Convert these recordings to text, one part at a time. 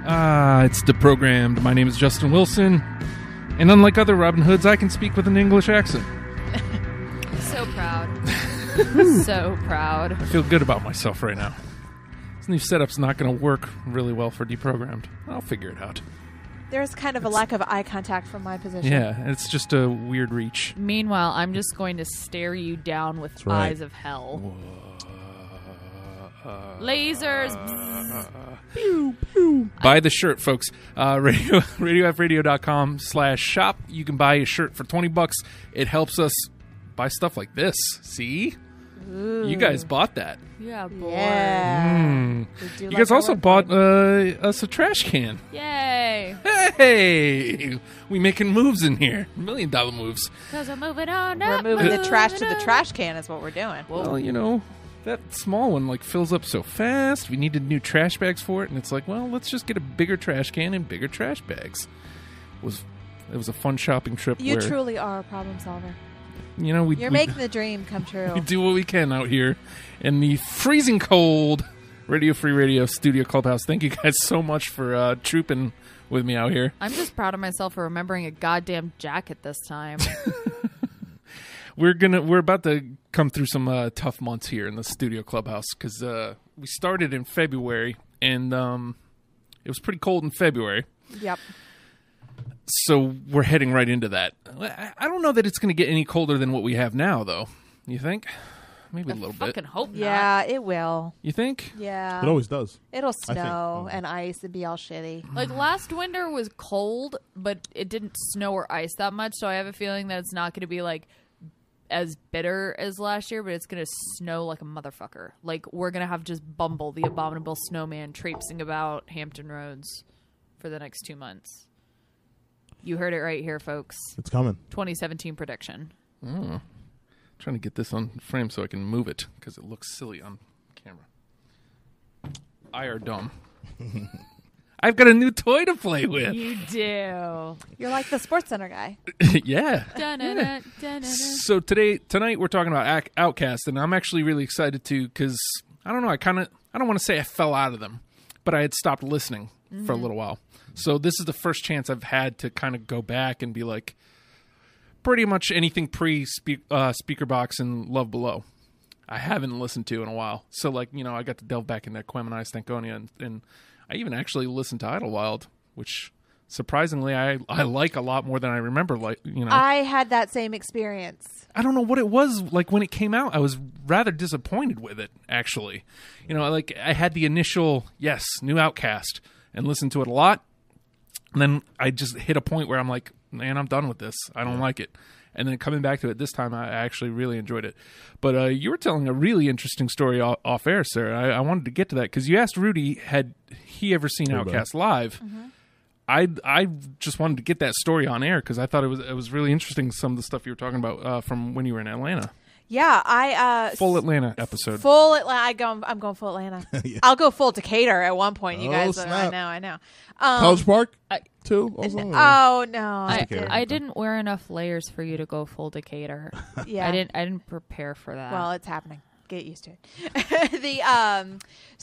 It's Deprogrammed. My name is Justin Wilson, and unlike other Robin Hoods, I can speak with an English accent. So proud. So proud. I feel good about myself right now. This new setup's not going to work really well for Deprogrammed. I'll figure it out. There's kind of a lack of eye contact from my position. Yeah, it's just a weird reach. Meanwhile, I'm just going to stare you down with eyes of hell. Lasers. Pew, pew. Buy the shirt, folks. RadioFradio.com/shop. You can buy a shirt for $20. It helps us buy stuff like this. See? Ooh. You guys bought that. Yeah, boy. Yeah. You guys also bought us a trash can. Yay. Hey! We making moves in here. $1 million moves. Because we're moving on We're up. moving the trash to the trash can is what we're doing. Well, you know, that small one fills up so fast. We needed new trash bags for it, and it's like, well, let's just get a bigger trash can and bigger trash bags. It was a fun shopping trip. You truly are a problem solver. You know, You're making the dream come true. We do what we can out here in the freezing cold Radio Free Radio Studio Clubhouse. Thank you guys so much for trooping with me out here. I'm just proud of myself for remembering a goddamn jacket this time. We're about to come through some tough months here in the Studio Clubhouse because we started in February and it was pretty cold in February. Yep. So we're heading right into that. I don't know that it's going to get any colder than what we have now, though. You think? Maybe a little bit. I fucking hope not. Yeah, it will. You think? Yeah. It always does. It'll snow and ice and be all shitty. Like last winter was cold, but it didn't snow or ice that much, so I have a feeling that it's not going to be like as bitter as last year, but it's going to snow like a motherfucker. Like we're going to have just Bumble, the abominable snowman, traipsing about Hampton Roads for the next 2 months. You heard it right here, folks. It's coming. 2017 prediction. Oh. Trying to get this on frame so I can move it because it looks silly on camera. I are dumb. I've got a new toy to play with. You do. You're like the Sports Center guy. Yeah. So tonight we're talking about Outkast, and I'm actually really excited to because I don't know. I don't want to say I fell out of them, but I had stopped listening for a little while. So this is the first chance I've had to kind of go back and be like, pretty much anything pre-Speaker Box and Love Below, I haven't listened to in a while. So I got to delve back into Quem and I Stankonia, and I even actually listened to Idlewild, which surprisingly I like a lot more than I remember. I had that same experience. I don't know what it was like when it came out. I was rather disappointed with it, actually. I had the initial new Outkast and listened to it a lot. And then I just hit a point where I'm like, man, I'm done with this. I don't like it. And then coming back to it this time, I actually really enjoyed it. But you were telling a really interesting story off air, sir. I wanted to get to that because you asked Rudy, had he ever seen Outkast live? Mm-hmm. I just wanted to get that story on air because I thought it was really interesting, some of the stuff you were talking about from when you were in Atlanta. Yeah, I full Atlanta episode. Full Atlanta. I'm going full Atlanta. Yeah. I'll go full Decatur at one point. You guys, snap. I know. College Park too. Also? Oh no, I didn't wear enough layers for you to go full Decatur. Yeah, I didn't prepare for that. Well, it's happening. Get used to it.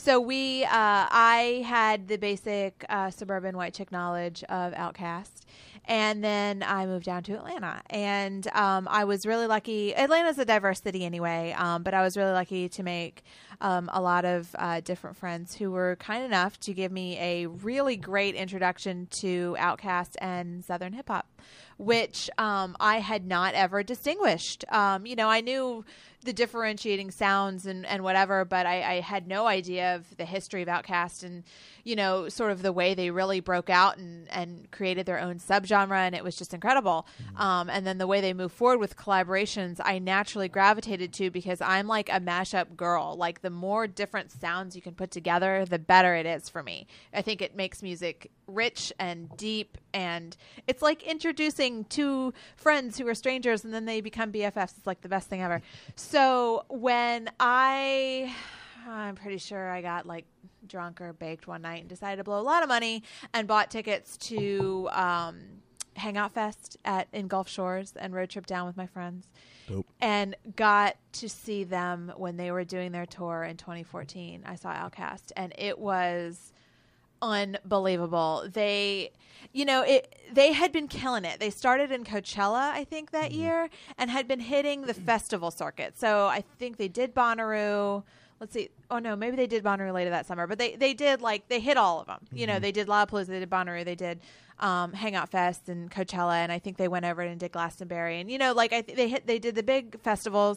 I had the basic suburban white chick knowledge of Outkast. And then I moved down to Atlanta, and I was really lucky. Atlanta's a diverse city anyway, but I was really lucky to make a lot of different friends who were kind enough to give me a really great introduction to Outkast and Southern hip hop, which I had not ever distinguished. I knew the differentiating sounds and whatever, but I had no idea of the history of Outkast and, sort of the way they really broke out and created their own subgenre, and it was just incredible. And then the way they moved forward with collaborations, I naturally gravitated to because I'm like a mashup girl. Like the more different sounds you can put together, the better it is for me. I think it makes music rich and deep, and it's like introducing two friends who are strangers and then they become BFFs. It's like the best thing ever. So when I'm pretty sure I got like drunk or baked one night and decided to blow a lot of money and bought tickets to Hangout Fest in Gulf Shores and road trip down with my friends. Dope. And got to see them when they were doing their tour in 2014. I saw Outkast, and it was unbelievable. They had been killing it. They started in Coachella, I think, that year, and had been hitting the festival circuit. So I think they did Bonnaroo. Let's see. Oh no, maybe they did Bonnaroo later that summer, but they did they hit all of them. They did Lollapalooza, they did Bonnaroo, they did Hangout Fest and Coachella, and I think they went over and did Glastonbury, and they did the big festivals.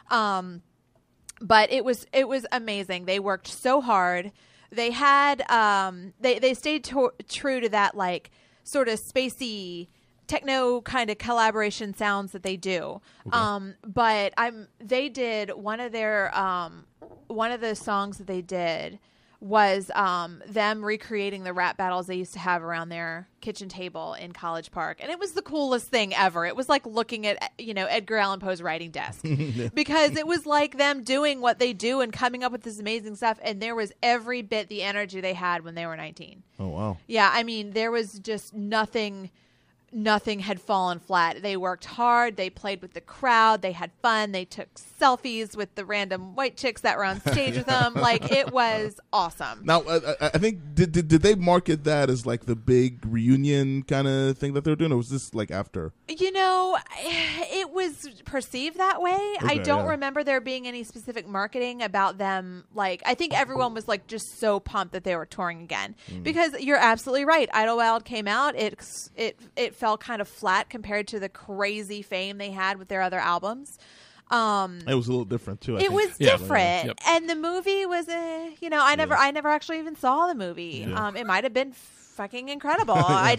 But it was amazing. They worked so hard. They had they stayed true to that sort of spacey techno kind of collaboration sounds that they do. Okay. But they did one of the songs that they did was them recreating the rap battles they used to have around their kitchen table in College Park. And it was the coolest thing ever. It was like looking at, Edgar Allan Poe's writing desk because it was like them doing what they do and coming up with this amazing stuff. And there was every bit the energy they had when they were 19. Oh, wow. Yeah. I mean, there was just nothing had fallen flat. They worked hard. They played with the crowd. They had fun. They took selfies with the random white chicks that were on stage with them. It was awesome. Now, I think, did they market that as the big reunion kind of thing that they were doing, or was this after? It was perceived that way. Okay, I don't remember there being any specific marketing about them. I think everyone was just so pumped that they were touring again. Because you're absolutely right. Idlewild came out. It fell kind of flat compared to the crazy fame they had with their other albums. It was a little different too. It was different, Yep. and the movie was, I never actually even saw the movie. Yeah. It might have been fucking incredible.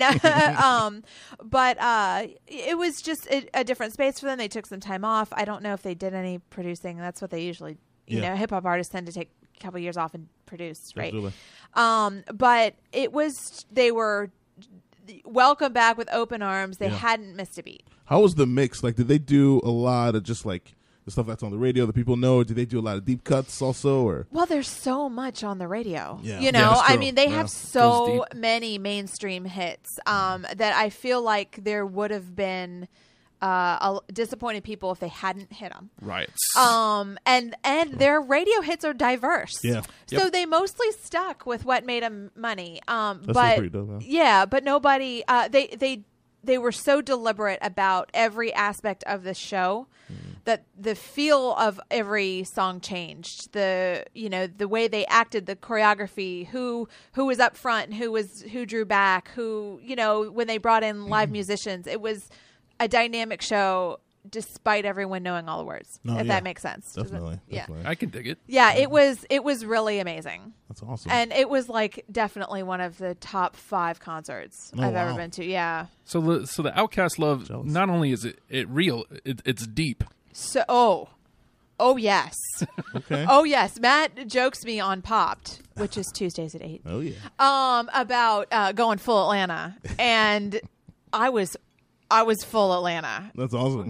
But it was just a different space for them. They took some time off. I don't know if they did any producing. That's what they usually, hip hop artists tend to take a couple years off and produce, right? Absolutely. But they were welcome back with open arms. They hadn't missed a beat. How was the mix? Did they do a lot of just the stuff that's on the radio that people know? Or did they do a lot of deep cuts also? Or there's so much on the radio. Yeah. I mean, they have so many mainstream hits that I feel like there would have been disappointed people if they hadn't hit them. Right. And their radio hits are diverse. Yeah. So they mostly stuck with what made them money. That's but pretty dope, huh? yeah, but nobody. They were so deliberate about every aspect of the show that the feel of every song changed. The way they acted, the choreography, who was up front, who drew back, when they brought in live musicians, it was a dynamic show despite everyone knowing all the words. That makes sense. Definitely. Definitely. I can dig it. Yeah, it was really amazing. That's awesome. And it was definitely one of the top 5 concerts I've ever been to. Yeah. So the Outkast love, Jealous. not only is it real, it's deep. So oh yes. Okay. Oh yes. Matt jokes me on Popped, which is Tuesdays at 8. Oh yeah. About going full Atlanta, and I was full Atlanta. That's awesome.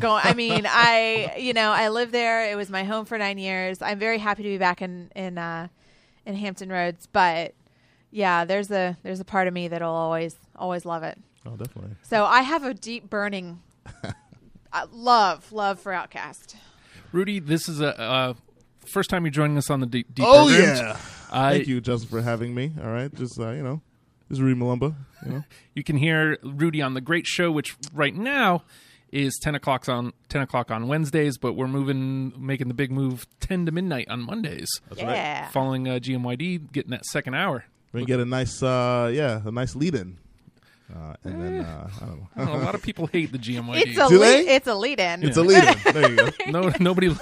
I lived there. It was my home for 9 years. I'm very happy to be back in Hampton Roads, but yeah, there's a part of me that'll always love it. Oh, definitely. So I have a deep burning love for Outkast. Rudy, this is a first time you're joining us on the deep Oh programs. yeah. Thank you, Justin, for having me. All right, just this is Rudy Malumba. You can hear Rudy on The Great Show, which right now is 10 o'clock on Wednesdays, but we're making the big move 10 to midnight on Mondays. That's Yeah. Following GMYD, getting that second hour. We get a nice lead-in. And then, I don't know. A lot of people hate the GMYD. It's a lead-in. It's a lead-in. There you go. No, nobody.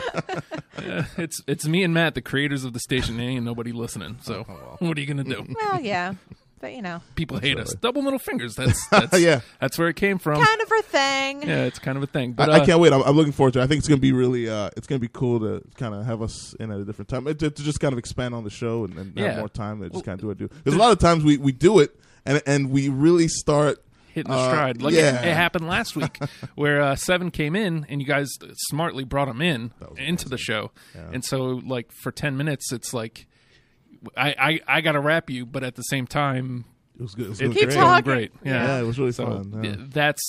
It's me and Matt, the creators of the station. Ain't nobody listening. So what are you gonna do? Well, yeah, but people hate us. right. Double middle fingers. That's Yeah. That's where it came from. kind of a thing. Yeah, it's kind of a thing. But I can't wait. I'm looking forward to it. I think it's gonna be really. It's gonna be cool to kind of have us in at a different time to just kind of expand on the show and have more time to just kind of do it. There's a lot of times we do it and we really start hitting the stride. Like it happened last week where Seven came in and you guys smartly brought him into the show. Yeah. And so for 10 minutes, it's like, I got to rap you, but at the same time, it was good. It was Keep great. talking. Great. Yeah. It was really So fun. Yeah. that's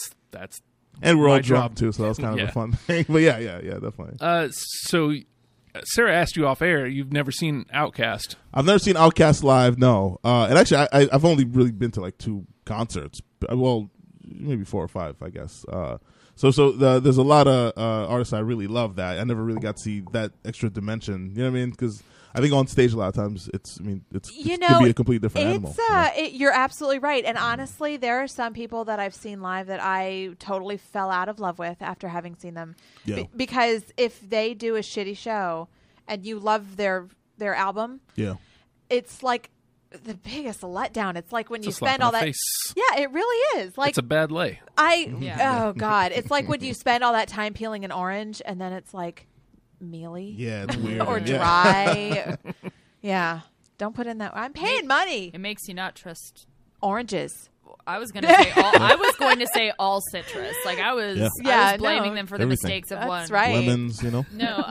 And we're all my drunk job. too, so that was kind of Yeah. a fun thing. But yeah, definitely. So Sarah asked you off air. You've never seen Outkast. I've never seen Outkast live. No, and actually, I've only really been to like 2 concerts. Well, maybe 4 or 5, I guess. There's a lot of artists I really love that I never really got to see that extra dimension. You know what I mean? Because I think on stage a lot of times it can be a completely different animal. You're absolutely right. And honestly, there are some people that I've seen live that I totally fell out of love with after having seen them. Yeah. Because if they do a shitty show and you love their album, it's like the biggest letdown. It's like when you spend all that. Face. Yeah, it really is. Like it's a bad lay. Oh God, it's like when you spend all that time peeling an orange and then it's like mealy. Yeah, it's weird. Or dry. Yeah. Don't put in that. I'm paying money. It makes you not trust oranges. I was going to say all citrus. Like I was blaming them for the mistakes of one. That's right. Lemons, No,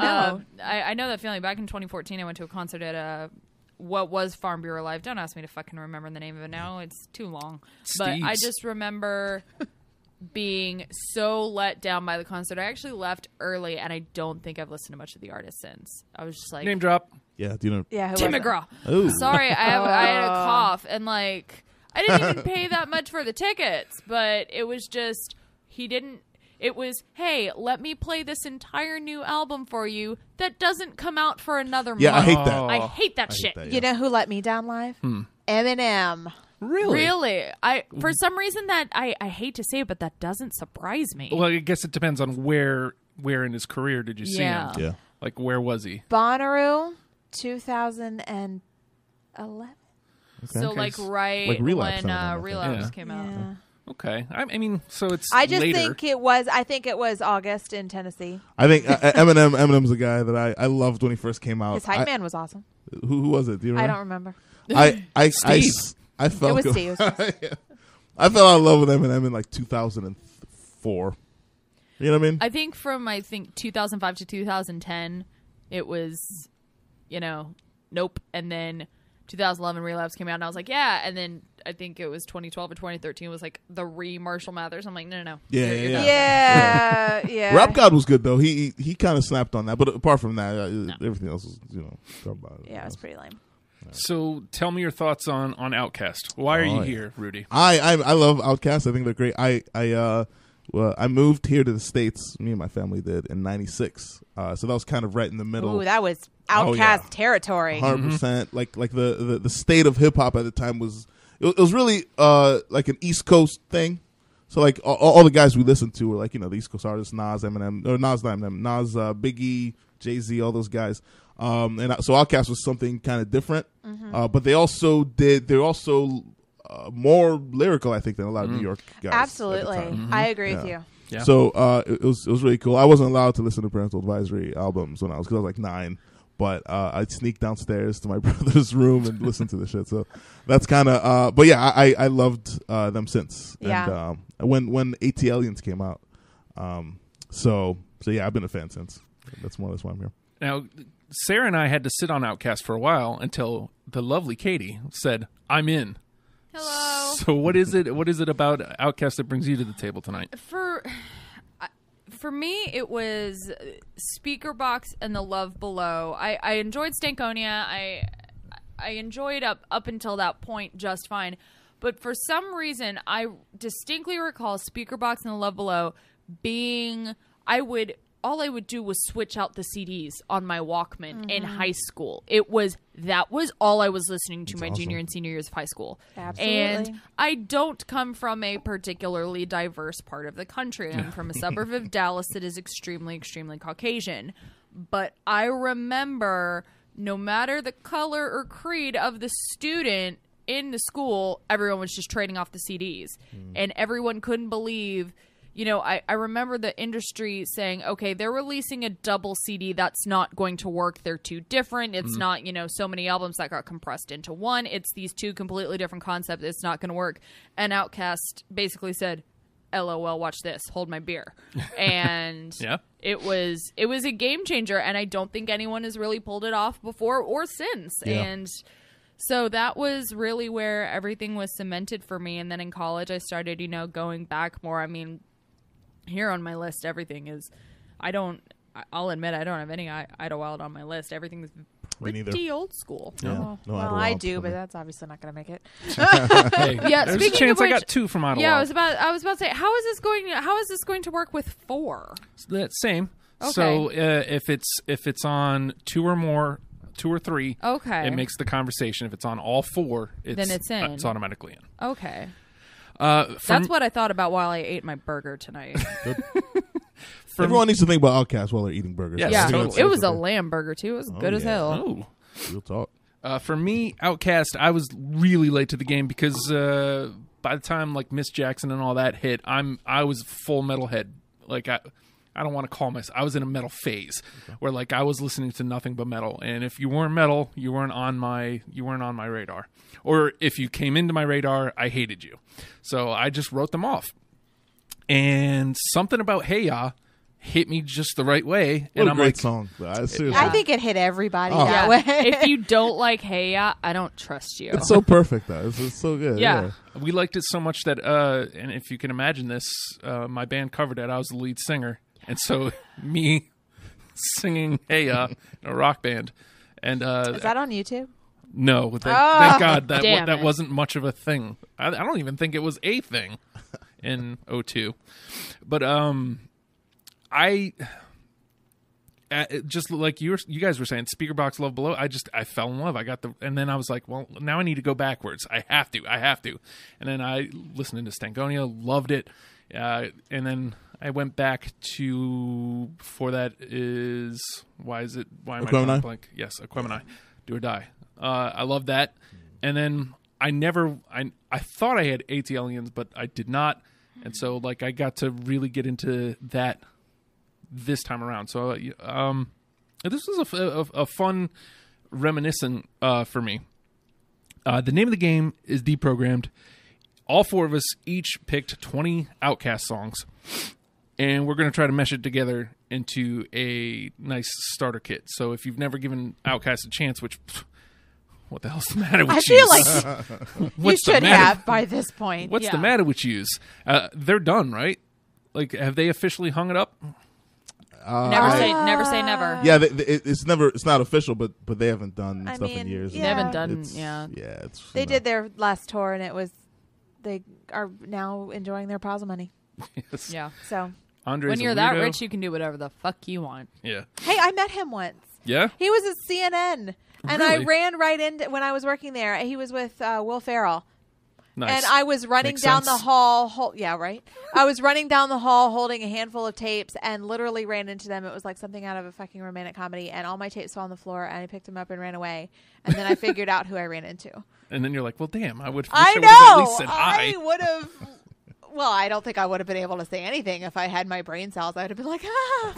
I know that feeling. Back in 2014, I went to a concert at what was Farm Bureau Live. Don't ask me to fucking remember the name of it now. It's too long. But I just remember being so let down by the concert. I actually left early, and I don't think I've listened to much of the artist since. I was just like... Name drop. Yeah, do you know? Yeah, Tim McGraw. Ooh. Sorry, I had a cough, and like... I didn't even pay that much for the tickets, but it was just... It was, hey, let me play this entire new album for you that doesn't come out for another month. Yeah, I hate that. I hate that shit. You know who let me down live? Eminem. Really? For some reason that I hate to say it, but that doesn't surprise me. Well, I guess it depends on where in his career did you see him? Yeah. Like, where was he? Bonnaroo, 2011. Okay. So, like, Like Relapse when Relapse came out. Yeah. Okay. I mean, so it's I just later. think it was August in Tennessee. I think Eminem's a guy that I loved when he first came out. His hype man was awesome. Who was it? Do you remember? I don't remember. I felt It was Steve. I fell out of love with Eminem in like 2004. You know what I mean? I think from 2005 to 2010, it was, Nope. And then 2011 Relapse came out, and I was like, yeah. And then I think it was 2012 or 2013 was like the Marshall Mathers. I'm like, no. Yeah. Rap God was good though. He kind of snapped on that, but apart from that, everything else was talk about it. Yeah, it was pretty lame. So tell me your thoughts on Outkast. Why are you here, Rudy? I love Outkast. I think they're great. I moved here to the States. Me and my family did in '96. So that was kind of right in the middle. Ooh, that was Outkast territory. 100%. Like the state of hip hop at the time was. It was really like an East Coast thing. So like all the guys we listened to were like the East Coast artists, Nas, Eminem, or Nas, not Eminem, Nas, Biggie, Jay-Z, all those guys. And so Outkast was something kind of different. But they're also more lyrical, I think, than a lot of New York guys. Absolutely, I agree with you. Yeah. So it was really cool. I wasn't allowed to listen to Parental Advisory albums when I was like 9. But I'd sneak downstairs to my brother's room and listen to the shit. So that's kind of. But yeah, I loved them since. Yeah. And when AT Aliens came out. So yeah, I've been a fan since. That's more or less why I'm here. Now, Sarah and I had to sit on Outkast for a while until the lovely Katie said, "I'm in." Hello. So what is it? What is it about Outkast that brings you to the table tonight? For me, it was Speakerbox and The Love Below. I enjoyed Stankonia. I enjoyed up until that point just fine. But for some reason, I distinctly recall Speakerbox and The Love Below being... All I would do was switch out the CDs on my Walkman in high school. That was all I was listening to junior and senior years of high school. Absolutely. And I don't come from a particularly diverse part of the country. I'm from a suburb of Dallas that is extremely, extremely Caucasian. But I remember, no matter the color or creed of the student in the school, everyone was just trading off the CDs. And everyone couldn't believe... I remember the industry saying, okay, they're releasing a double CD. That's not going to work. They're too different. It's not, so many albums that got compressed into one. It's these two completely different concepts. It's not going to work. And Outkast basically said, LOL, watch this. Hold my beer. And it was a game changer. And I don't think anyone has really pulled it off before or since. Yeah. And so that was really where everything was cemented for me. And then in college, I started, going back more. I mean... Here on my list, everything is... I'll admit I don't have any Idlewild on my list. Everything's pretty old school. Yeah. Oh, No well, Idlewild I do, for but me. that's obviously not going to make it. Hey, Yeah, there's a speaking chance of I got which- 2 from Idlewild. Yeah, I was about to say, how is this going to work with 4? That same. Okay. So if it's on 2 or more, 2 or 3, Okay. it makes the conversation. If it's on all 4, Then it's in. It's automatically in. Okay. From- That's what I thought about while I ate my burger tonight. Everyone needs to think about Outkast while they're eating burgers. Yes, Yeah, totally. it was a lamb burger too. It was good as yeah. hell. Oh. Real talk. For me, Outkast, I was really late to the game because by the time like Miss Jackson and all that hit, I was full metalhead. Like I don't want to call myself. I was in a metal phase where like I was listening to nothing but metal, and if you weren't metal, you weren't on my radar. Or if you came into my radar, I hated you. So I just wrote them off. And something about Hey Ya hit me just the right way, What and a I'm great like, song. Seriously. I think it hit everybody Oh. that Yeah. way. If you don't like Hey Ya, I don't trust you. It's so perfect, though. It's so good. Yeah. we liked it so much that, and if you can imagine this, my band covered it. I was the lead singer, and so me singing "Hey Ya" in a rock band, and Is that on YouTube? no, thank God Damn that it. wasn't much of a thing. I don't even think it was a thing in 2002, but I. Just like you guys were saying, Speaker Box Love Below. I fell in love. And then I was like, well, now I need to go backwards. I have to. And then I listened to Stankonia, loved it. And then I went back to, before that is, why am I drawing a blank? Yes, Aquemini, Do or Die. I love that. And then I thought I had AT Aliens, but I did not. And so like I got to really get into that this time around. So this was a fun reminiscent for me. The name of the game is Deprogrammed. All 4 of us each picked 20 Outkast songs, and we're going to try to mesh it together into a nice starter kit. So if you've never given Outkast a chance, which, what the hell's the matter with you? I feel like you What's the should matter? have by this point. What's the Yeah. matter with yous? They're done, right? Like, have they officially hung it up? Never say never. Yeah, it's not official, but they haven't done I stuff mean, in years. yeah. They haven't done. It's- Yeah. Yeah, it's They did their last tour, and they are now enjoying their pause money. Yes. Yeah. So, Andre's When a you're that weirdo. rich, you can do whatever the fuck you want. Yeah. hey, I met him once. Yeah? He was at CNN, and I Really? ran right into when I was working there. He was with Will Ferrell. Nice. And I was running Makes down sense. the hall. Yeah, right. I was running down the hall holding a handful of tapes and literally ran into them. It was like something out of a fucking romantic comedy. And all my tapes fell on the floor, and I picked them up and ran away. And then I figured out who I ran into. And then you're like, well, damn, I would I would have at least know. said hi. I would have. Well, I don't think I would have been able to say anything if I had my brain cells. I would have been like,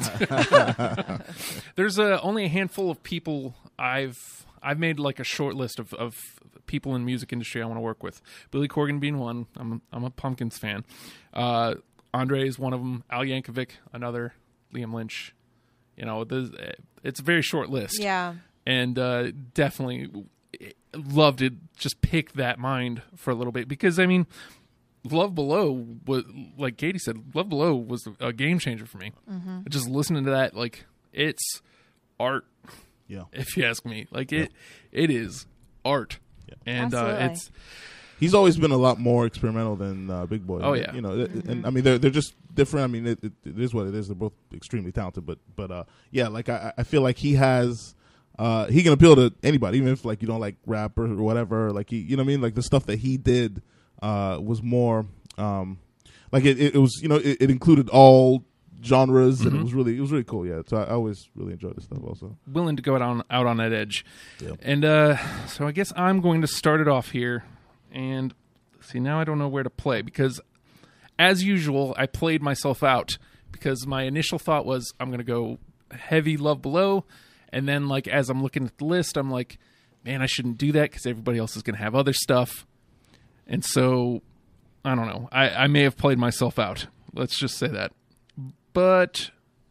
ah. There's only a handful of people I've made like a short list of people in music industry I want to work with. Billy Corgan being one. I'm a Pumpkins fan. Andre is one of them. Al Yankovic, another. Liam Lynch. You know, it's a very short list. Yeah. And definitely loved it. Just pick that mind for a little bit because I mean, Love Below was, like Katie said, Love Below was a game changer for me. Mm-hmm. Just listening to that, like it's art. Yeah. If you ask me, like it is art. Yeah. And Absolutely. He's always been a lot more experimental than Big Boy. Oh, yeah. You know, and I mean they're just different. I mean it is what it is. They're both extremely talented, but yeah, like I feel like he has. He can appeal to anybody, even if like you don't like rap or whatever. Like you know what I mean. Like the stuff that he did was more like it was. You know, it included all genres, and it was really cool. Yeah, so I always really enjoyed this stuff. Also, willing to go out on that edge. Yeah. And so I guess I'm going to start it off here. And see, now I don't know where to play because, as usual, I played myself out because my initial thought was I'm going to go heavy Love Below. And then, like, as I'm looking at the list, I'm like, man, I shouldn't do that because everybody else is going to have other stuff. And so, I don't know. I may have played myself out. Let's just say that. But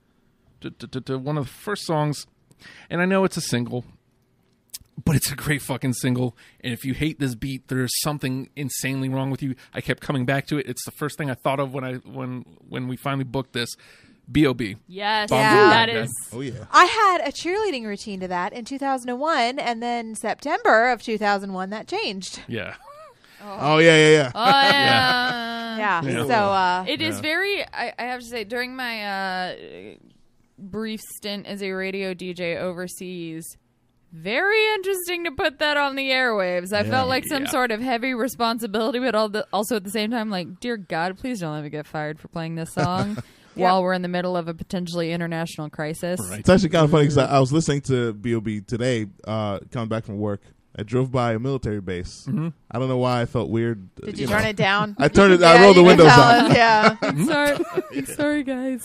one of the first songs, and I know it's a single, but it's a great fucking single. And if you hate this beat, there's something insanely wrong with you. I kept coming back to it. It's the first thing I thought of when we finally booked this. B.O.B. Yes, Yeah. that is. Oh yeah. I had a cheerleading routine to that in 2001, and then September of 2001 that changed. Yeah. Oh yeah. Oh yeah. Yeah. Yeah. So It is very. I have to say, during my brief stint as a radio DJ overseas, very interesting to put that on the airwaves. I felt like some sort of heavy responsibility, but also at the same time, like, dear God, please don't let me get fired for playing this song while we're in the middle of a potentially international crisis. Right. It's actually kind of funny because I was listening to B.O.B. today, coming back from work. I drove by a military base. Mm-hmm. I don't know why I felt weird. did you turn it down? I turned it. Yeah, I rolled the you can windows tell up. us, yeah. Sorry, guys.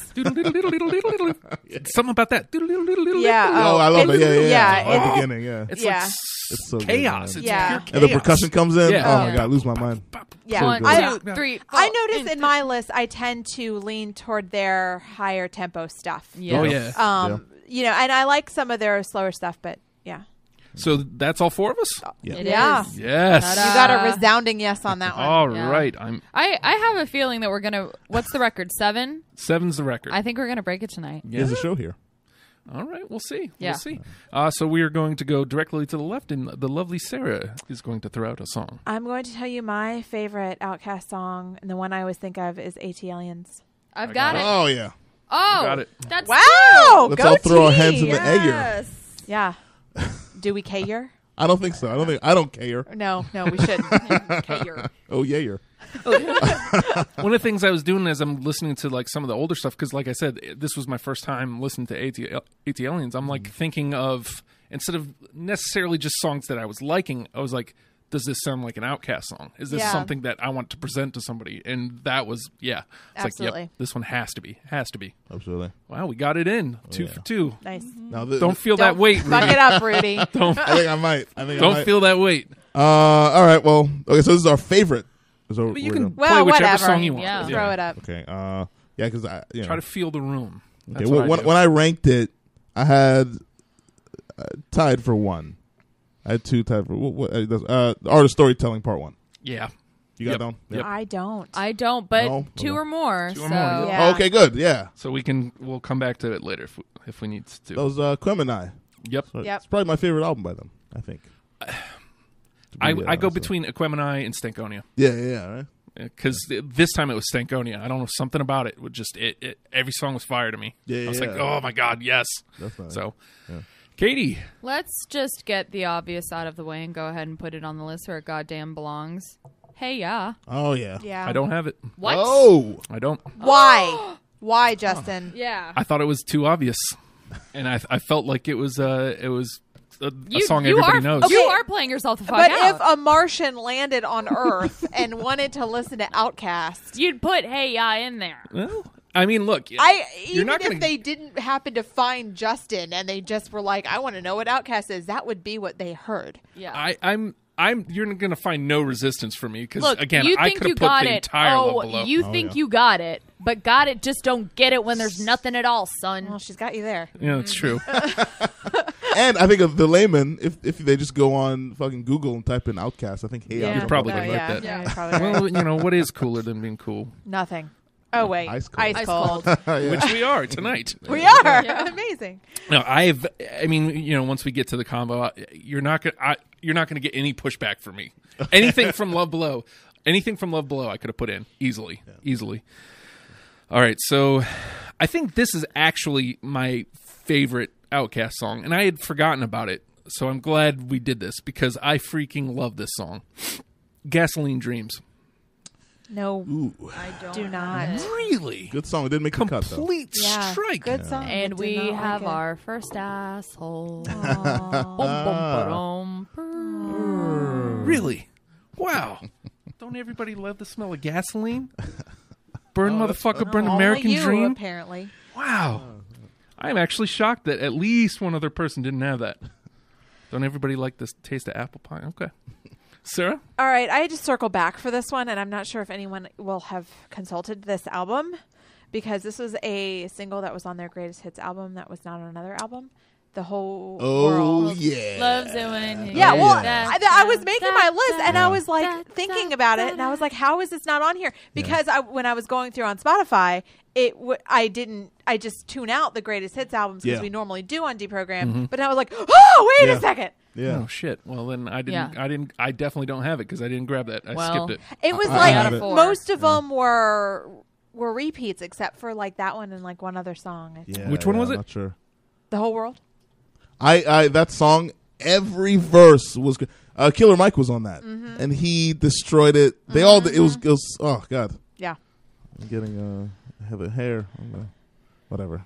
Something about that. Yeah. Oh, I love it. it's- Yeah. it's- The beginning. Yeah. It's Yeah. like It's so good, chaos. man. It's Yeah. pure chaos. And the percussion comes in. Yeah. Oh my Yeah. god, I lose my mind. Yeah. So good. I, 2, 3, 4, I noticed in my list, I tend to lean toward their higher tempo stuff. Yeah. Oh yeah. You know, and I like some of their slower stuff, but yeah. So that's all four of us. Yeah. It Yeah. is. Yes. You got a resounding yes on that one. All Yeah. right. I'm I have a feeling that we're gonna. What's the record? 7. 7's the record. I think we're gonna break it tonight. Yeah. There's a show here. All right. We'll see. Yeah. We'll see. So we are going to go directly to the left, and the lovely Sarah is going to throw out a song. I'm going to tell you my favorite Outkast song, and the one I always think of is AT Aliens. I've got it. Oh yeah. Oh, Got it. That's Wow! Let's go all throw our team. hands in the air. Yes. Yeah. Do we care? I don't think so. I don't care. No, we shouldn't. Oh yeah. One of the things I was doing as I'm listening to like some of the older stuff, because like I said, this was my first time listening to AT Aliens. I'm like thinking of, instead of necessarily just songs that I was liking, I was like, does this sound like an Outkast song? Is this Yeah. something that I want to present to somebody? And that was, yeah. It's Absolutely. like, yep, this one has to be. Absolutely. Wow, we got it in. 2 for 2. Nice. Now Don't feel that weight, Fuck Rudy. it up, Rudy. I think I might. Don't feel that weight. All right. Well. Okay. So this is our favorite. So But you we're can gonna- play Well, whichever whatever. song you want. Yeah. Throw it up. Okay. Yeah. Because I. Try to feel the room. Okay, That's what I do. when I ranked it, I had tied for 1. I had 2 tied for art of storytelling part 1. Yeah. You got Yep. it down? Yep. I don't. I don't, but No? 2 Okay. or more. 2 or so more, yeah. Yeah. Oh, okay, good. Yeah. So we'll come back to it later if we need to. That was Quemini. Yep. So Yep. It's probably my favorite album by them, I think. I go between Equemini and Stankonia. Yeah, right? Because this time it was Stankonia. I don't know, something about it would just every song was fire to me. Yeah, I was like, yeah. oh my god, yes. That's nice. So, Yeah. Katie, let's just get the obvious out of the way and go ahead and put it on the list where it goddamn belongs. Hey, yeah. Oh, yeah. Yeah. I don't have it. What? Oh! I don't. Why? Why, Justin? Yeah. I thought it was too obvious, and I felt like it was a song you everybody are, knows. You are playing yourself the fuck But out. if a Martian landed on Earth and wanted to listen to Outkast, You'd put Hey Ya in there. Well, I mean, look, you're even not if gonna, they didn't happen to find Justin and they just were like, I want to know what Outkast is, that would be what they heard. Yeah. You're going to find no resistance from me because Look, again, you I think could you have put got the it. entire Oh, Love Below. you Oh, think yeah. you got it, but got it just don't get it when there's nothing at all, son. Well, she's got you there. Yeah, that's true. And I think of the layman, if they just go on fucking Google and type in Outkast, I think, hey, Yeah. I'll You're come probably up gonna with like yeah, that. yeah, you're probably right. Well, you know what is cooler than being cool, Nothing. Oh, wait. Ice cold. Ice cold. which we are tonight. We are. Yeah. Amazing. No, I mean, you know, once we get to the combo, you're not gonna get any pushback from me. Anything from Love Below, I could have put in easily. All right, so I think this is actually my favorite Outkast song, and I had forgotten about it. So I'm glad we did this because I freaking love this song, "Gasoline Dreams." No, Ooh, I don't do not. Really, good song. It didn't make the cut, though. complete Yeah, strike. good song. And Did we not like have it. our first asshole. Really? Wow. Don't everybody love the smell of gasoline? Burn, motherfucker, burn, Only American you, Dream. apparently. Wow. I'm actually shocked that at least one other person didn't have that. Don't everybody like this taste of apple pie? Okay. Sarah? All right, I had to circle back for this one, and I'm not sure if anyone will have consulted this album because this was a single that was on their greatest hits album that was not on another album. The whole Oh world. yeah. Loves it when you Yeah, do well, that. I was making my list, and I Da, was like thinking about it, and I was like, "How is this not on here?" Because when I was going through on Spotify, I just tune out the greatest hits albums because we normally do on Deprogram. But I was like, "Oh, wait a second." Yeah. Oh shit! Well, then I didn't. Yeah. I definitely don't have it because I didn't grab that. I skipped it. It was I have like it. most of them were repeats, except for like that one and like one other song. I think. Yeah, Which one was I'm it? not sure. The whole world. I that song, every verse was good. Killer Mike was on that, and he destroyed it. They all it was oh god. Yeah. I'm getting I have a hair. Whatever.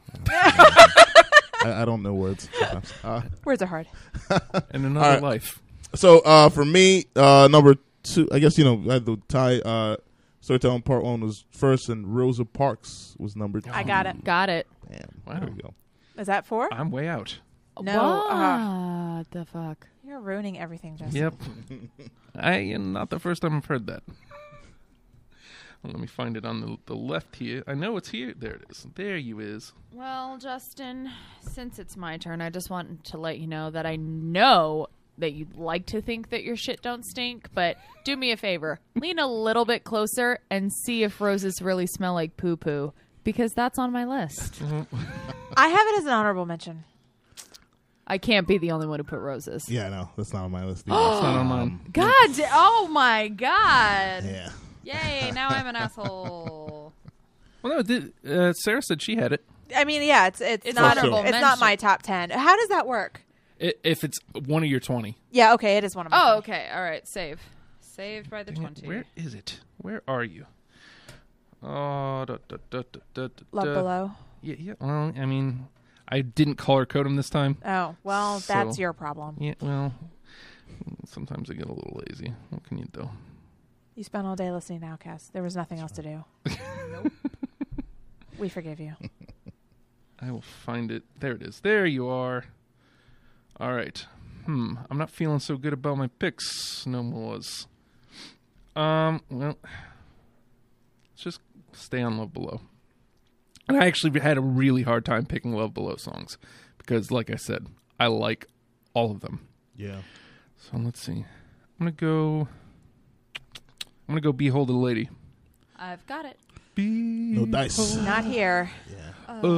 I don't know words sometimes. Words are hard. In another life. So for me, number 2, I guess I had the tie. Storytelling Part 1 was first, and Rosa Parks was number 2. I got it. Got it. Damn. Wow. There we go. Is that 4? I'm way out. No. What the fuck? You're ruining everything, Justin. Yep. Not the first time I've heard that. Well, let me find it on the left here. I know it's here. There it is. There you is. Well, Justin, since it's my turn, I just wanted to let you know that I know that you'd like to think that your shit don't stink, but do me a favor. Lean a little bit closer and see if roses really smell like poo-poo, because that's on my list. I have it as an honorable mention. I can't be the only one who put roses. Yeah, no, that's not on my list. It's not on mine. God, oh my God. Yeah. Yay, now I'm an asshole. Well, no, Sarah said she had it. I mean, yeah, it's not honorable it's not mention. my top 10. How does that work? If it's one of your 20. Yeah, okay, it is one of my. Oh, okay. All right, save. Saved by the 20. Where is it? Where are you? Oh, Love Below. Yeah. Well, I mean, I didn't color code them this time. Oh, well, So- that's your problem. Yeah. Well, sometimes I get a little lazy. What can you do? You spent all day listening to Outkast. There was nothing else to do. Nope. We forgive you. I will find it. There it is. There you are. All right. I'm not feeling so good about my picks. No more. Well, let's just stay on Love Below. And I actually had a really hard time picking Love Below songs because, like I said, I like all of them. Yeah. So let's see. I'm gonna go Behold a Lady. I've got it. No dice. Not here. Yeah. A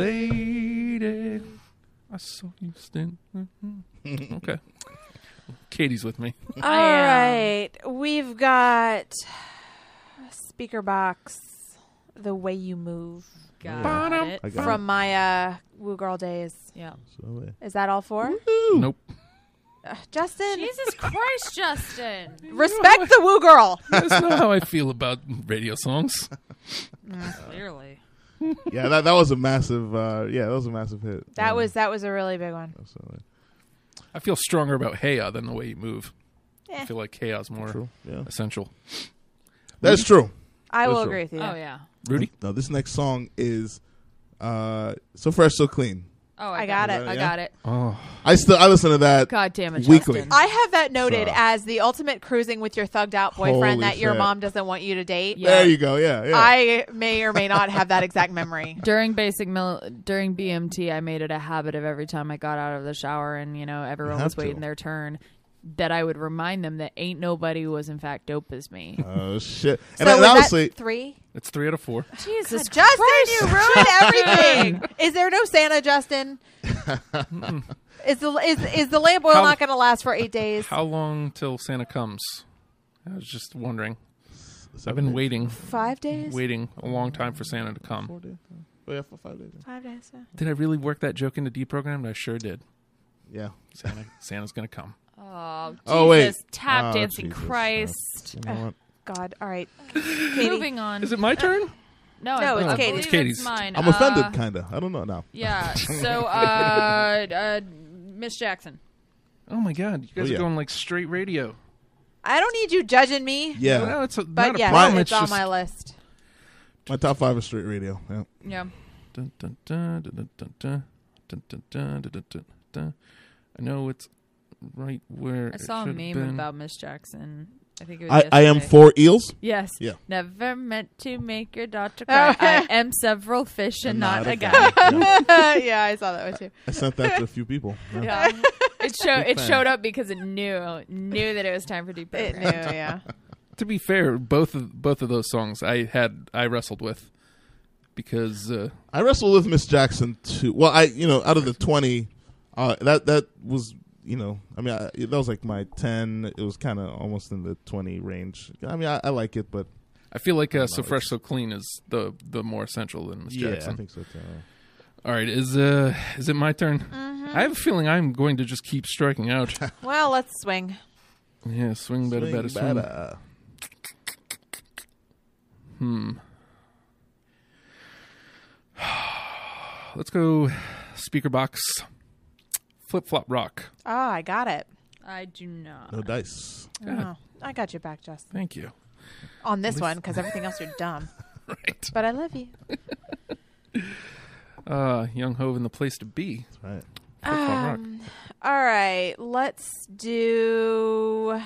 lady. I saw you stand. Okay. Katie's with me. All right. We've got Speaker Box, The Way You Move. Got it. I got From my Woo Girl days. Yeah. So, Is that all 4? Nope. Justin, Jesus Christ, Justin. respect the Woo Girl. That's not how I feel about radio songs. Clearly. yeah, that was a massive. That was a massive hit. That was a really big one. Absolutely. I feel stronger about Heya than The Way You Move. Eh. I feel like Heya's more True. Yeah. essential. That's true. I will That's agree with you. Oh, yeah. Rudy? Now this next song is So Fresh, So Clean. Oh, I got it. I got it. Oh. I listen to that God damn it, weekly. Justin. I have that noted So- as the ultimate cruising with your thugged out boyfriend Holy that your shit. mom doesn't want you to date. Yeah. There you go. Yeah. I may or may not have that exact memory. During during BMT, I made it a habit of every time I got out of the shower and, everyone was have to. waiting their turn, that I would remind them that ain't nobody who was in fact dope as me. Oh shit! So And was honestly, that 3? It's 3 out of 4. Jesus Justin, Christ. you ruined everything. Is there no Santa, Justin? Is the lamp oil How- not going to last for 8 days? How long till Santa comes? I was just wondering. I've been waiting 5 days? a long time for Santa to come. 4 days. Oh, yeah, for 5 days. 5 days. Yeah. Did I really work that joke into deprogrammed? I sure did. Yeah. Santa's going to come. Oh, Jesus. Oh, wait. Tap Oh, dancing Jesus. Christ. You know what? God. All right. Katie. Moving on. Is it my turn? No, No, it's I Katie's. believe It's Katie's. mine. I'm offended, kind of. I don't know now. Yeah. So, Miss Jackson. Oh my God! You guys Oh, yeah. are going like straight radio. I don't need you judging me, Yeah. No, it's but not yes, a problem. it's on just my list. My top 5 is straight radio. Yeah. Yeah. Dun, dun, dun, dun, dun, dun, dun, dun, dun, dun, dun, dun. I know it's right where I saw a it should meme have been. about Miss Jackson I think it was I am yesterday. 4 eels. Yes. Yeah. Never meant to make your daughter cry. I am several fish and not a guy. Yeah. Yeah, I saw that one too. I sent that to a few people. Yeah. Yeah. It fan. showed up because it knew that it was time for It deprogramming. knew, yeah. To be fair, both of those songs I wrestled with because I wrestled with Miss Jackson too. Well, out of the 20, that was. That was like my 10. It was kind of almost in the 20 range. I mean, I like it, but I feel like So Fresh, So Clean is the more essential than Miss Jackson. I think so too. All right, is it my turn? Mm-hmm. I have a feeling I'm going to just keep striking out. Well, let's swing. Yeah, swing better, swing. Let's go speaker box. Flip Flop Rock. Oh, I got it. I do not. No dice. Oh, I got your back, Justin. Thank you. On this one, because everything else you're dumb. Right. But I love you. Young Hove and the Place to Be. That's right. Flip Flop Rock. All right, let's do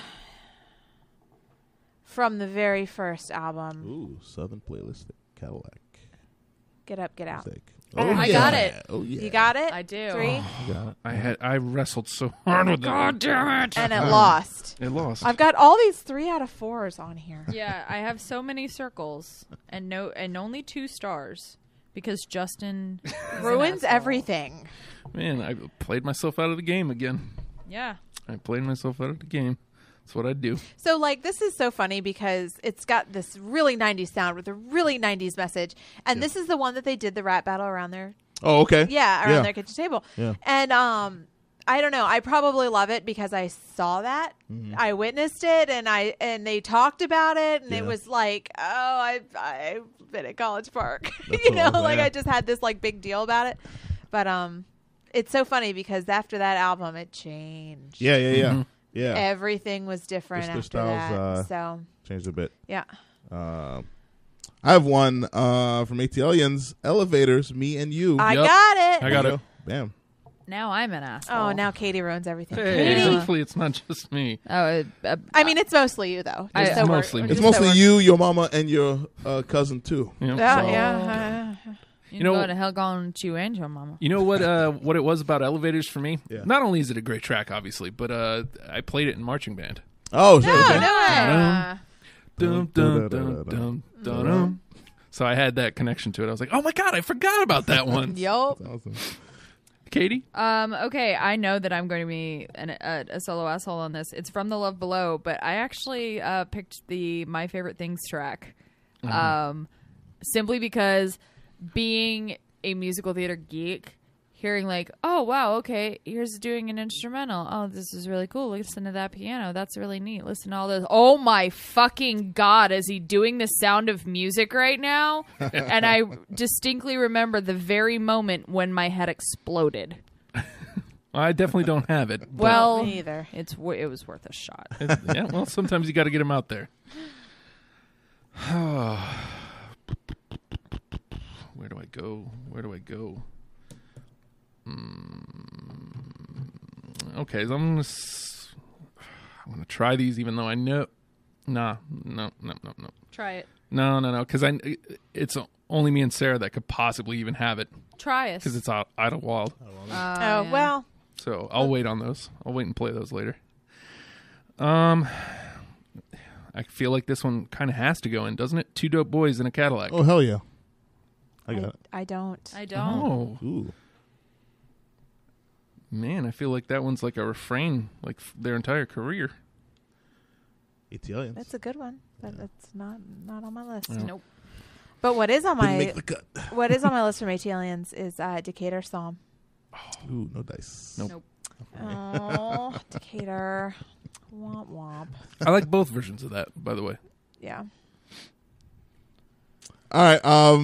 from the very first album. Ooh, Southern Playlist Cadillac. Get Up, Get Out. Mistake. I got it. Oh yeah. You got it? I do. 3? You got it. I wrestled so hard with God damn it. And it lost. it. lost. I've got all these 3 out of 4s on here. Yeah, I have so many circles and only 2 stars because Justin is an Ruins asshole. everything. Man, I played myself out of the game again. Yeah. I played myself out of the game. That's what I do. So, this is so funny because it's got this really 90s sound with a really 90s message. And this is the one that they did the rap battle around there. Oh, okay. Yeah, around their kitchen table. Yeah. And I don't know. I probably love it because I saw that. Mm-hmm. I witnessed it, and they talked about it, and Yeah. it was like, oh, I've been at College Park. That's You know, awesome, yeah. I just had this big deal about it. But it's so funny because after that album, it changed. Yeah. Mhm. Yeah. Everything was different Their after styles, that. So Changed a bit. yeah. I have one from ATLians, Elevators, Me and You. I Yep. got it. I got it. Bam. Now I'm an asshole. Oh, now Katie ruins everything. Hey, Katie. hopefully it's not just me. Oh, I mean, it's mostly you though. It's so we're- mostly me. just It's mostly so we're- you, your mama, and your cousin too. You know, Yeah, so- yeah. you know, go to hell gone to you and your mama. You know what it was about Elevators for me? Yeah. Not only is it a great track, obviously, but I played it in marching band. Oh, shit. No, Okay. no way. Dum, dum, dum, dum, dum, dum. So I had that connection to it. I was like, oh my God, I forgot about that one. Yup. That's awesome. Katie? Okay, I know that I'm going to be a solo asshole on this. It's from The Love Below, but I actually picked the My Favorite Things track simply because being a musical theater geek, hearing like, oh, wow, okay, here's doing an instrumental. Oh, this is really cool. Listen to that piano. That's really neat. Listen to all this. Oh, my fucking God, is he doing the Sound of Music right now? And I distinctly remember the very moment when my head exploded. I definitely don't have it. but- Well, Me either. it was worth a shot. yeah, well, sometimes you got to get them out there. Where do I go? Okay, so I'm gonna try these, even though I know. No. Try it. No, because it's only me and Sarah that could possibly even have it Try it. because it's Idlewild. Oh, well. So I'll wait on those. I'll wait and play those later. I feel like this one kind of has to go in, doesn't it? Two Dope Boys in a Cadillac. Oh, hell yeah. I got it. I don't. I don't. Oh, Ooh. man, I feel like that one's like a refrain, like their entire career. ATLians. That's a good one, but that's not on my list. No. Nope. But what is on Didn't my make the cut. what is on my list from ATLians is Decatur Psalm. Ooh, no dice. Nope. Oh, Decatur. Womp womp. I like both versions of that, by the way. Yeah. All right.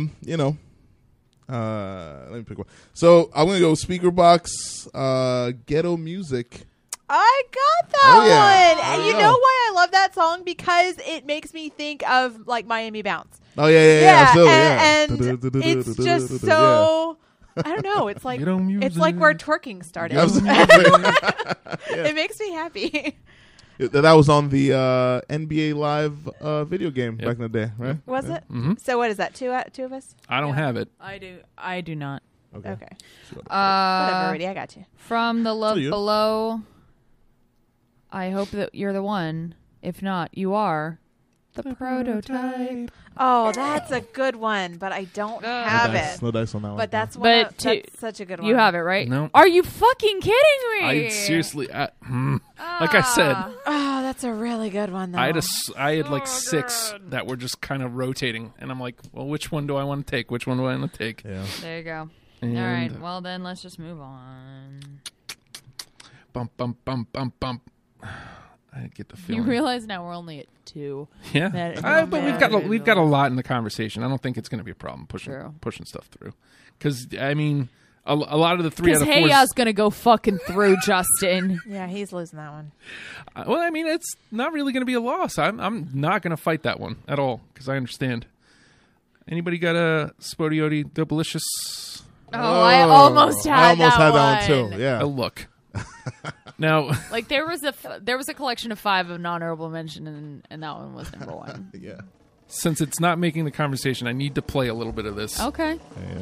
Let me pick one. So I'm gonna go speaker box. Ghetto Music. I got that Oh, yeah. one. There And you you go. know why I love that song? Because it makes me think of Miami Bounce. Oh yeah, absolutely. And Yeah. it's just so I don't know. It's like Ghetto music. it's like where twerking started. Absolutely. It makes me happy. That was on the NBA Live video game back in the day, right? Was it? Mm-hmm. So what is that? Two of us? I don't have it. I do not. Okay. Sure. Whatever, Rudy. I got you. From the love So you. below, I hope that you're the one. If not, you are the prototype. Oh, that's a good one, but I don't have it. No dice on that one. But that's But that's such a good one. You have it, right? No. Are you fucking kidding me? I seriously, like I said, Oh, that's a really good one, though. I had like 6 that were just kind of rotating, and I'm like, well, which one do I want to take? Which one do I want to take? Yeah. There you go. And All right. Well, then let's just move on. Bump, bump, bump, bump, bump. I get the feeling. You realize now we're only at 2. Yeah, That- but we've got a lot in the conversation. I don't think it's going to be a problem pushing stuff through. Because I mean, a lot of the 3 out of 4. Because Heya's gonna go fucking through, Justin. Yeah, he's losing that one. Well, I mean, it's not really going to be a loss. I'm not going to fight that one at all because I understand. Anybody got a Spodioti Delicious? Oh, I almost had that one too. Yeah. Oh, look. Now, like there was a collection of 5 of non-honorable mention, and that one was number 1. Yeah. since it's not making the conversation, I need to play a little bit of this. Okay. Yeah.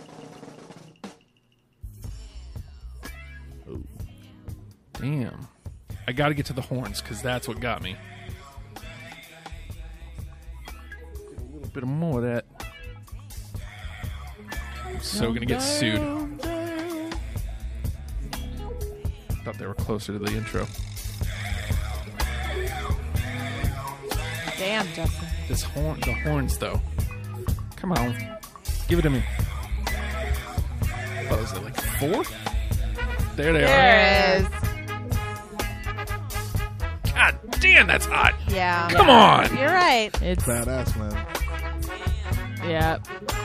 Damn. I got to get to the horns because that's what got me. Get a little bit more of that. I'm so going to get sued. Thought they were closer to the intro. Damn, Justin. The horns, though. Come on. Give it to me. What was it, like 4? There they are. There it is. God damn, that's hot. Yeah. Come on. You're right. It's Badass, man. yeah.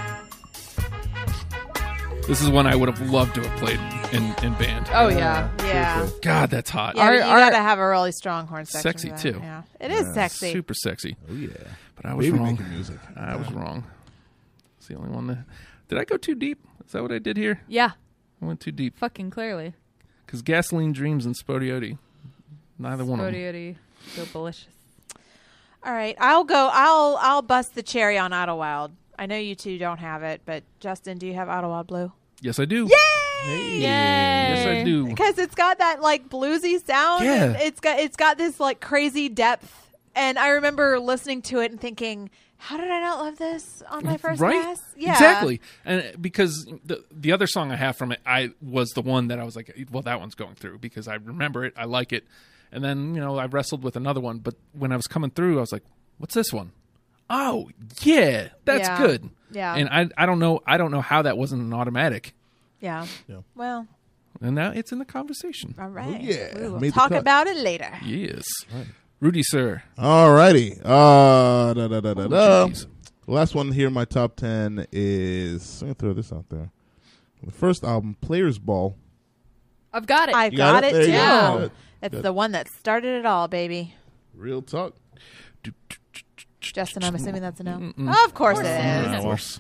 This is one I would have loved to have played in band. Oh yeah. Yeah. God, that's hot. Yeah, but you gotta have a really strong horn section. Sexy, for that. too. Yeah. It is sexy. Super sexy. Oh, yeah. But I was Baby wrong. making music. I was wrong. It's the only one that... Did I go too deep? Is that what I did here? Yeah. I went too deep. Fucking clearly. Because Gasoline Dreams and Spodioti, neither one of them. Spodioti, so delicious. All right, I'll bust the cherry on Idlewild. I know you two don't have it, but Justin, do you have Idlewild Blue? Yes, I do. Yay! Yay! Yes, I do. Because it's got that like bluesy sound. Yeah. And it's got this like crazy depth. And I remember listening to it and thinking, how did I not love this on my first Right? pass? Yeah. Exactly. And because the other song I have from it, I was the one that I was like, well, that one's going through because I remember it, I like it. And then, I wrestled with another one, but when I was coming through, I was like, what's this one? Oh, yeah, that's Yeah. good. Yeah. And I don't know how that wasn't an automatic. Yeah. Yeah. Well, And now it's in the conversation. all right. yeah. We will Made the talk cut. about it later. Yes. Rudy, sir. Alrighty. Oh, The jeez. last one here in my top 10 is... I'm going to throw this out there. The first album, Players Ball. I've got it. I've You got got it it? There too. you go. Good. It's Good. the one that started it all, baby. Real talk. Justin, I'm assuming that's a no. Mm-mm. Of course it Of is. course.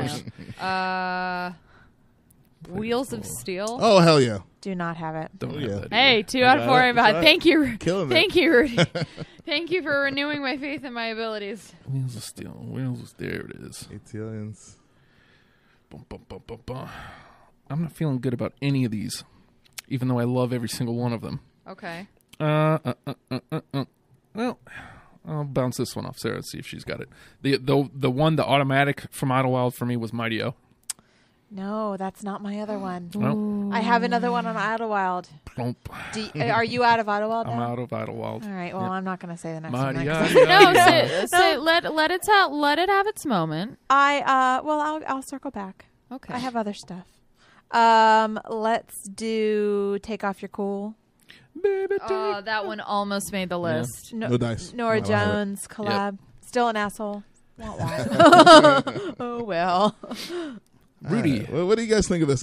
Wheels of Steel. Oh, hell yeah. Do not have it. Don't Oh, have yeah. that. Hey, 2 out of 4. it. About That's right. Thank you, Killing it. thank you, Rudy. Thank you for renewing my faith in my abilities. Wheels of Steel. There it is. Italians. Bum, bum, bum, bum, bum. I'm not feeling good about any of these, even though I love every single one of them. Okay. Well, I'll bounce this one off Sarah and see if she's got it. The one, the automatic from Idlewild for me was Mighty-O. No, that's not my other one. Well, I have another one on Idlewild. plump. Are you out of Idlewild now? I'm out of Idlewild. All right. Well, Yeah. I'm not going to say the next Mighty one. Eye. No, Yeah. let it have its moment. I'll circle back. Okay. I have other stuff. Let's do Take Off Your Cool. Baby, take- That one almost made the list. No dice. Nora I don't have it. Jones collab. Still an asshole. Wah, wah. Oh well. Rudy. All right. What do you guys think of this?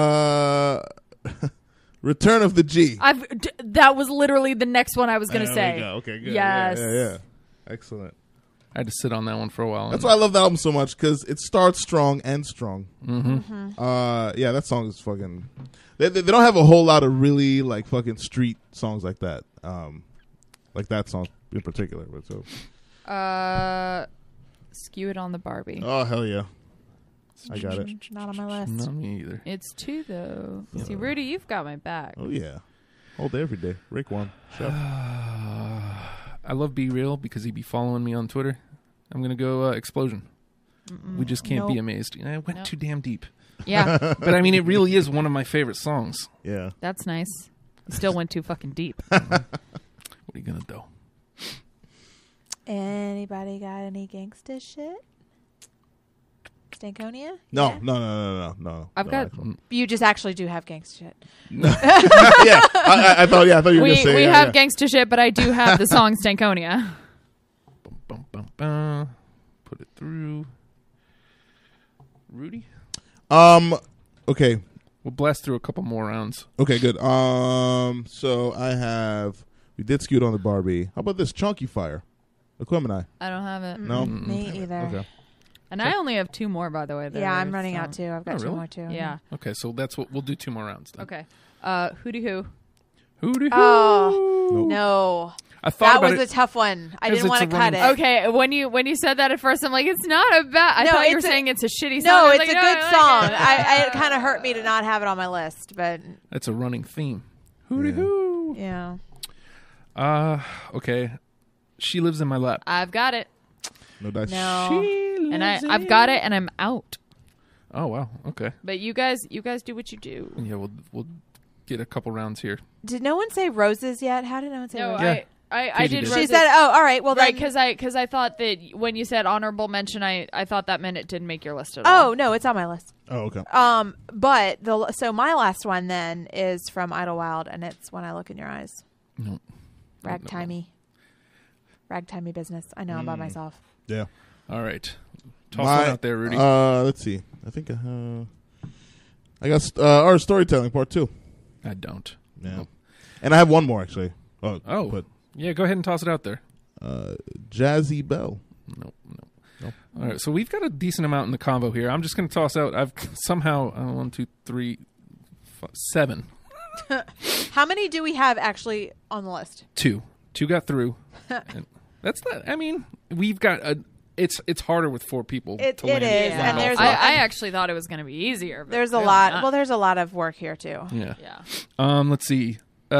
Return of the G. That was literally the next one I was going to There we say. go. Okay, good. Yes. Yeah. Excellent. I had to sit on that one for a while. That's why I love the album so much, because it starts strong and strong. Mm-hmm. Yeah, that song is fucking... They don't have a whole lot of really, like, fucking street songs like that. like that song in particular. But so. Skew It on the Barbie. Oh hell yeah! I got it. Not on my list. Not me either. It's 2 though. Yeah. See, Rudy, you've got my back. Oh yeah, all day every day. Rick one. Chef. I love Be Real because he'd be following me on Twitter. I'm gonna go Explosion. We just can't be Nope. amazed. I went too damn deep. Yeah, But I mean, it really is one of my favorite songs. Yeah. that's nice. You still went too fucking deep. What are you gonna do? Anybody got any gangsta shit? Stankonia? No, Yeah? no. I've No, got- actually. You just actually do have gangsta shit. Yeah, I thought you were we gonna say. we yeah, have yeah. gangsta shit, but I do have the song Stankonia. Bum, bum, bum, bum. Put it through. Rudy? Okay. We'll blast through a couple more rounds. Okay, good. So we did Scoot on the Barbie. How about this Chunky Fire? Aquemini. I don't have it. No? Me either. Okay. And I only have 2 more, by the way. Yeah, I'm running out too. I've got Oh, 2 really? more too. Yeah. Okay, so that's what we'll do. 2 more rounds then. Okay. Hootie Hoo. Hootie Oh, Nope. no. I thought That about was it. a tough one. I 'Cause didn't want to it's a cut it. running- Okay, when you said that at first, I'm like, it's not a bad. I No, thought you were it's a- saying it's a shitty song. No, I was it's like, a no, good I like song. it. It kind of hurt me to not have it on my list, but That's a running theme. Hootie hoo. yeah. Okay. She Lives in My Lap. I've got it, No dice. No. She and lives I've in- got it, and I'm out. Oh wow. Okay. But you guys do what you do. Yeah, we'll get a couple rounds here. Did no one say roses yet? How did no one say No, roses? Yeah. I Katie did. did. She Roses. said, "Oh, all right. Well, right, then." because I thought that when you said honorable mention, I thought that meant it didn't make your list at all. Oh no, it's on my list. Oh, okay. But so my last one then is from Idlewild, and it's When I Look in Your Eyes. No. Ragtimey business. I know I'm by myself. Yeah. All right. Toss one out there, Rudy. Let's see. I think I got our storytelling part 2. I don't. Yeah. And I have one more actually. Oh. But Yeah, go ahead and toss it out there. Jazzy Bell. Nope. Nope. All right, so we've got a decent amount in the combo here. I'm just going to toss out. I've somehow 1, 2, 3, 5, 7. How many do we have actually on the list? 2 got through. And that's not. I mean, we've got a. It's harder with 4 people. It to land is, land and all there's five. I actually thought it was going to be easier. But There's a really lot. not. Well, there's a lot of work here too. Yeah. Yeah. Let's see.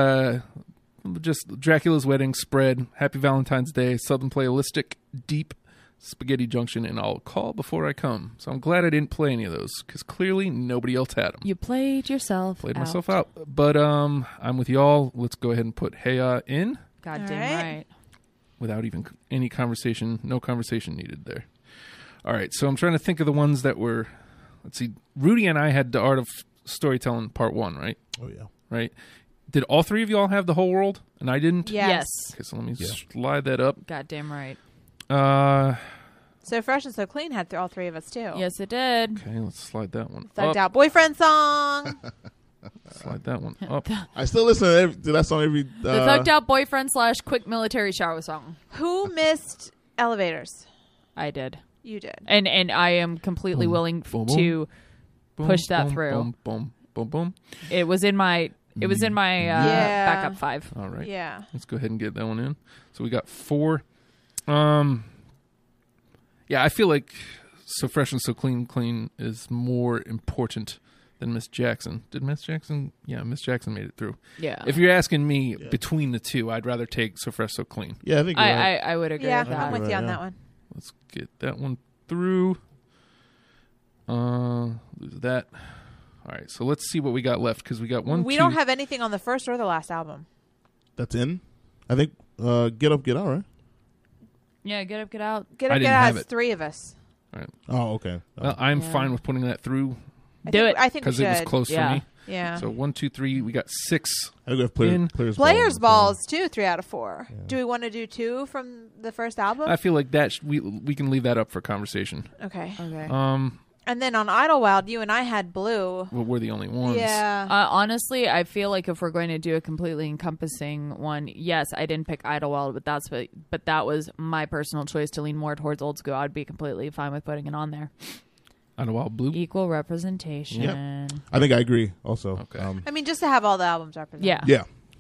Just Dracula's Wedding, Spread, Happy Valentine's Day, Southern Playalistic, Deep, Spaghetti Junction, and I'll Call Before I Come. So I'm glad I didn't play any of those because clearly nobody else had them. You played yourself. Played myself out. But I'm with y'all. Let's go ahead and put Heya in Goddamn All right. right. without even any conversation. No conversation needed there. All right. So I'm trying to think of the ones that were. Let's see. Rudy and I had the Art of Storytelling Part 1, right? Oh yeah. Right. Did all 3 of y'all have the whole world and I didn't? Yes. Okay, so let me slide that up. Goddamn right. So Fresh and So Clean had all 3 of us too. Yes, it did. Okay, let's slide that one Thugged up. Out Boyfriend song. Slide that one up. I still listen to that song every. The thugged out boyfriend / quick military shower song. Who missed Elevators? I did. You did. And I am completely Boom, willing boom, to Boom, push that boom, through. Boom, boom, boom, boom. It was in my Yeah. backup 5. All right. Yeah. Let's go ahead and get that one in. So we got 4. Yeah, I feel like So Fresh and So Clean is more important than Miss Jackson. Did Miss Jackson? Yeah, Miss Jackson made it through. Yeah. If you're asking me between the 2, I'd rather take So Fresh So Clean. Yeah, I think. You're right. I would agree Yeah, with that. I'm with you Right, on yeah. that one. Let's get that one through. Lose that. All right, so let's see what we got left because we got 1, We 2. don't have anything on the first or the last album. That's in. I think. Get Up, Get Out, right? Yeah, Get Up, Get Out. Get I Up, didn't Get Out have has it. 3 of us. Oh, okay. Well, I'm Yeah. fine with putting that through I think we because it was should. close Yeah. for me. Yeah. So 1, 2, 3. We got 6. I think we have Players Players Ball. Balls too, 3 out of 4. Do we want to do 2 from the first album? I feel like that we can leave that up for conversation. Okay. Okay. And then on Idlewild, you and I had Blue. Well, we're the only ones. Yeah. Honestly, I feel like if we're going to do a completely encompassing one, yes, I didn't pick Idlewild, but that was my personal choice to lean more towards old school. I'd be completely fine with putting it on there. On a Wild Blue. Equal representation. I think I agree. Also. Okay. I mean, just to have all the albums represented. Yeah. Yeah.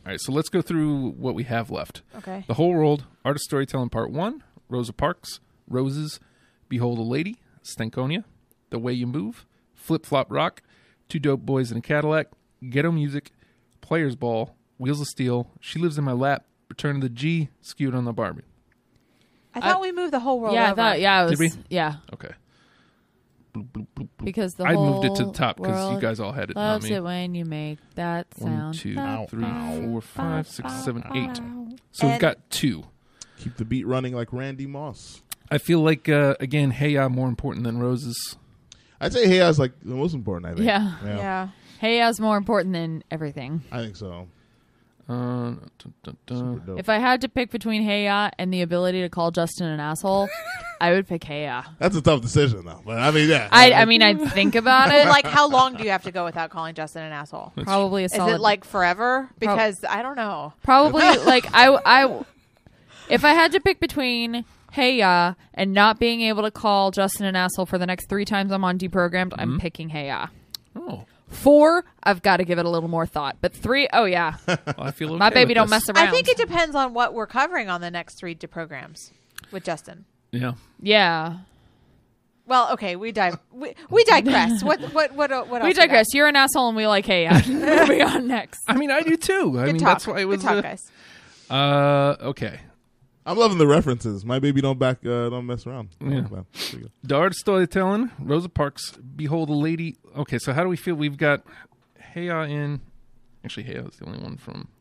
All right, so let's go through what we have left. Okay. The Whole World, Art of Storytelling Part 1, Rosa Parks, Roses, Behold a Lady, Stankonia, The Way You Move, Flip Flop Rock, Two Dope Boys in a Cadillac, Ghetto Music, Players Ball, Wheels of Steel, She Lives in My Lap, Return of the G, Skewed on the Barbie. I thought we moved the whole world Yeah, over. it was. Did we? Yeah, Okay. Bloop, bloop, bloop, bloop. because the I whole moved it to the top because you world guys all had it, not loves me. it when you make that 1, sound. 2, Bow, 3, bow, 4, 5, 6, 7, 8. bow. So we've And- got 2. Keep the beat running like Randy Moss. I feel like, again, Hey Ya more important than Roses. I'd say Hey Ya's like the most important, I think. Yeah. Yeah. Hey Ya's more important than everything. I think so. Dun, dun, dun. Super dope. If I had to pick between Hey Ya and the ability to call Justin an asshole, I would pick Hey Ya. That's a tough decision, though. But I mean, yeah. I mean, I'd think about it. Well, like, how long do you have to go without calling Justin an asshole? Probably a Is solid. it like forever? Because I don't know. Probably like I if I had to pick between Hey Ya and not being able to call Justin an asshole for the next 3 times I'm on deprogrammed, I'm picking Hey Ya. Oh, 4, I've got to give it a little more thought. But 3, oh yeah, well, I feel okay my baby with don't this. mess around. I think it depends on what we're covering on the next 3 programs with Justin. Yeah. Yeah, Well, okay, we digress. What else? we digress. You're an asshole, and we like Hey Ya. Moving on next. I mean, I do too. I Good mean, talk. that's why it was. Good talk, guys. Okay. I'm loving the references. My baby don't mess around. Yeah. Well, there you go. The Art of Storytelling, Rosa Parks, Behold a Lady. Okay, so how do we feel? We've got Hey Ya in. Actually, Hey Ya is the only one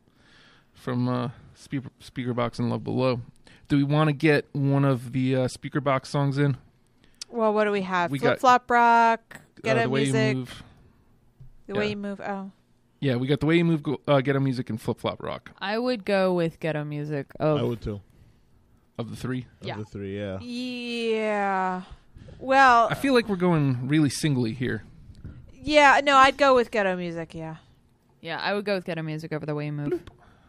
from Speaker Box and Love Below. Do we want to get one of the Speaker Box songs in? Well, what do we have? We Flip got, Flop Rock, Ghetto The Way Music, You Move. The Way yeah. You Move. Oh, Yeah, we got The Way You Move, Ghetto Music, and Flip Flop Rock I would go with Ghetto Music. Oh, I would too. of the 3. Yeah. Of the 3, yeah. yeah. Well, I feel like we're going really singly here. yeah. No, I'd go with Ghetto Music. Yeah. yeah, I would go with Ghetto Music over The Way You Move.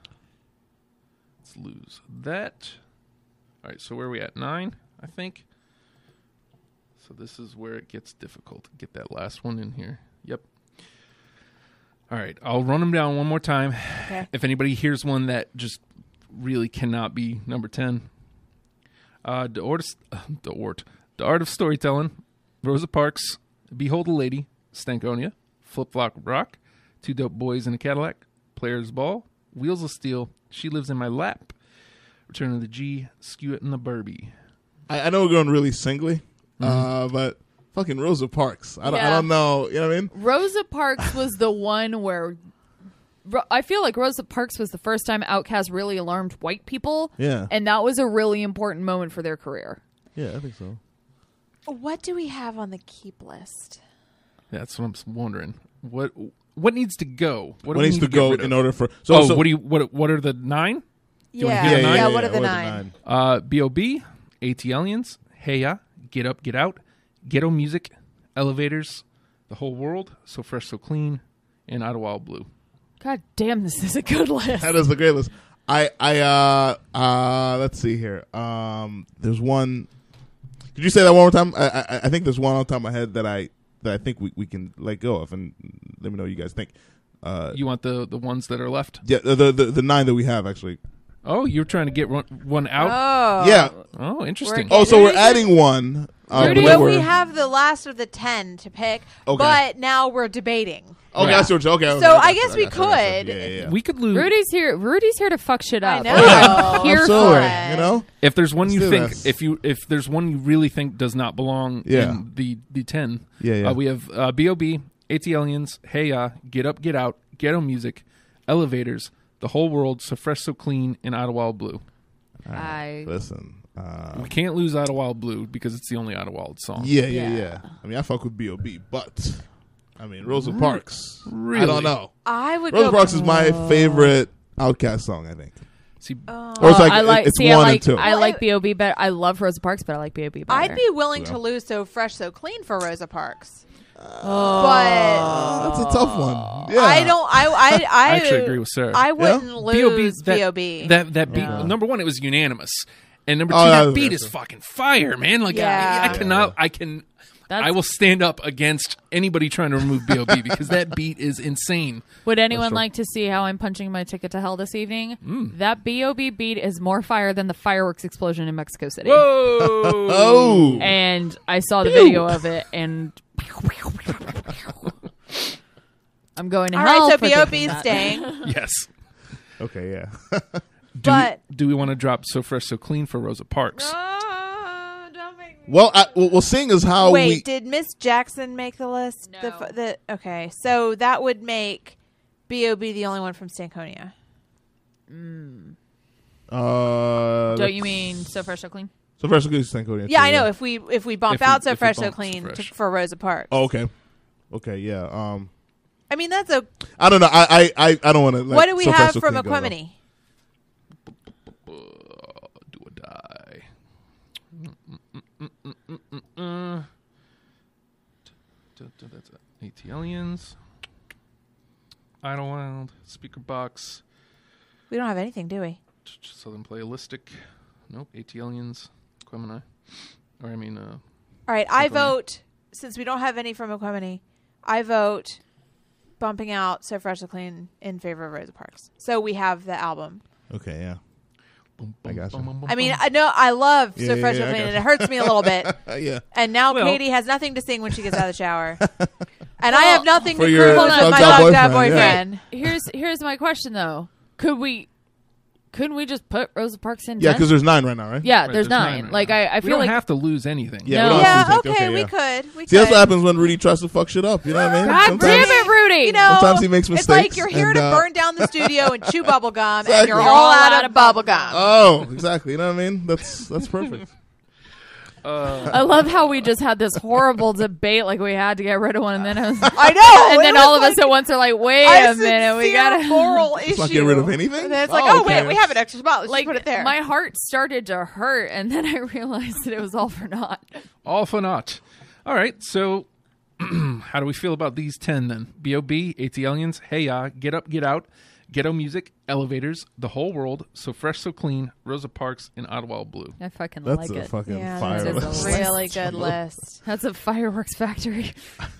Let's lose that. All right, so where are we at? 9, I think. So this is where it gets difficult to get that last one in here. Yep. All right, I'll run them down one more time. Okay. If anybody hears one that just really cannot be number 10. The Art of Storytelling, Rosa Parks, Behold a Lady, Stankonia, Flip Flop Rock, Two Dope Boys in a Cadillac, Players Ball, Wheels of Steel, She Lives in My Lap, Return of the G, Skew It in the Barbie. I know we're going really singly, but fucking Rosa Parks. I don't know. You know what I mean? Rosa Parks was the one where I feel like Rosa Parks was the first time Outkast really alarmed white people. Yeah. And that was a really important moment for their career. Yeah, I think so. What do we have on the keep list? That's what I'm wondering. What needs to go? What do we needs need to get go rid of? in order for... what are the 9? you wanna Yeah. hear the nine? Yeah. What are the 9? B.O.B., AT Aliens, Hey Ya, Get Up, Get Out, Ghetto Music, Elevators, The Whole World, So Fresh, So Clean, and Out of Wild Blue. God damn, this is a good list. That is a great list. Let's see here. There's one... Could you say that one more time? I think there's one on top of my head that I think we can let go of, and let me know what you guys think. You want the ones that are left? Yeah, the 9 that we have, actually. Oh, you're trying to get one out? Oh. Yeah. Oh, interesting. We're- Oh, so we're Rudy's adding one. Rudy- Well, we're- we have the last of the 10 to pick, Okay. but now we're debating. Okay, Right. that's what. Okay. So I got guess you, we got you, I got you. could. Yeah. We could lose. Rudy's here. Rudy's here to fuck shit I up. know. I'm here Absolutely. for it. You know. If there's one Let's you do think, this. if there's one you really think does not belong Yeah. in the 10, Yeah. we have B.O.B., AT Aliens, Hey Ya, Get Up, Get Out, Ghetto Music, Elevators, The Whole World, So Fresh, So Clean, and Out of Wild Blue. Listen. We can't lose Out of Wild Blue because it's the only Out of Wild song. Yeah. I mean, I fuck with B.O.B., but I mean, Rosa Parks. Really? I don't know. I would Rosa go. Parks is my favorite Outkast song, I think. See, Or it's like it's 1 and 2. I like B.O.B. better. I love Rosa Parks, but I like B.O.B. better. I'd be willing Yeah. to lose So Fresh, So Clean for Rosa Parks. Oh. But That's a tough one. Yeah. I don't. I actually agree with Sarah. I wouldn't B.O.B. lose B.O.B. That beat. Yeah. Number one, it was unanimous, and number two, Oh, that that beat was is fucking fire, man. Like Yeah. I will stand up against anybody trying to remove B.O.B. because that beat is insane. Would anyone like to see how I'm punching my ticket to hell this evening? That B.O.B. beat is more fire than the fireworks explosion in Mexico City. Whoa! Oh, And I saw the video of it, and I'm going to All hell. right, so for thinking B.O.B.'s that. staying. okay, yeah. Do we want to drop So Fresh, So Clean for Rosa Parks? Don't make me. Well, seeing as how Wait, did Miss Jackson make the list? No. Okay, so that would make B.O.B. the only one from Stankonia. Don't you mean So Fresh, So Clean? So Fresh, So Clean, Stankonia. Yeah, I know. If we bump out So if we Fresh, So bump Clean So Fresh. for Rosa Parks. Oh, okay, yeah. I mean, that's a. I don't know. I don't want to. What do we have from Equimini? Do or die. That's ATLians. Idlewild. Speaker Box. We don't have anything, do we? Southern Playalistic. Nope. ATLians. Equimini. Or I mean, All right, I Stankonia. vote, since we don't have any from Equimini, I vote bumping out So Fresh, So Clean in favor of Rosa Parks. So we have the album. Okay, yeah. boom, I gotcha. boom, boom, boom, I mean, boom. I know I love Yeah, So yeah, Fresh, yeah, So I Clean, and gotcha. it hurts me a little bit. Yeah. And now Well- Katie has nothing to sing when she gets out of the shower. And I have nothing For to your prove with thugged my out thugged out boyfriend, boyfriend. Here's my question though. Couldn't we just put Rosa Parks in? Yeah, 10? because there's 9 right now, right? Yeah, Right, there's nine. right Like now. I We feel don't like have to lose anything. Yeah, No. we don't Yeah, have to okay, yeah. we could. See, that's what happens when Rudy tries to fuck shit up. You know what I mean? God damn it, Rudy! You know, Sometimes he makes it's like mistakes, you're here and, to burn down the studio and chew bubble gum, and Exactly. you're all out of bubble gum. Oh, exactly. You know what I mean? That's perfect. I love how we just had this horrible debate, like we had to get rid of one, and then I was, I know. and it then was all of like us at once are like, wait a a minute, we sincere gotta. moral issue. Let's not get rid of anything? And then it's like, Oh, oh, wait, okay. we have an extra spot. Let's Like just put it there. my heart started to hurt, and then I realized that it was all for naught. All for naught. All right, so how do we feel about these 10 then? B.O.B., ATLians, Hey Ya, Get Up, Get Out, Ghetto Music, Elevators, The Whole World, So Fresh, So Clean, Rosa Parks, and Idlewild Blue. I fucking That's like a it. fucking yeah, fire that's list. a really good list. That's a fireworks factory.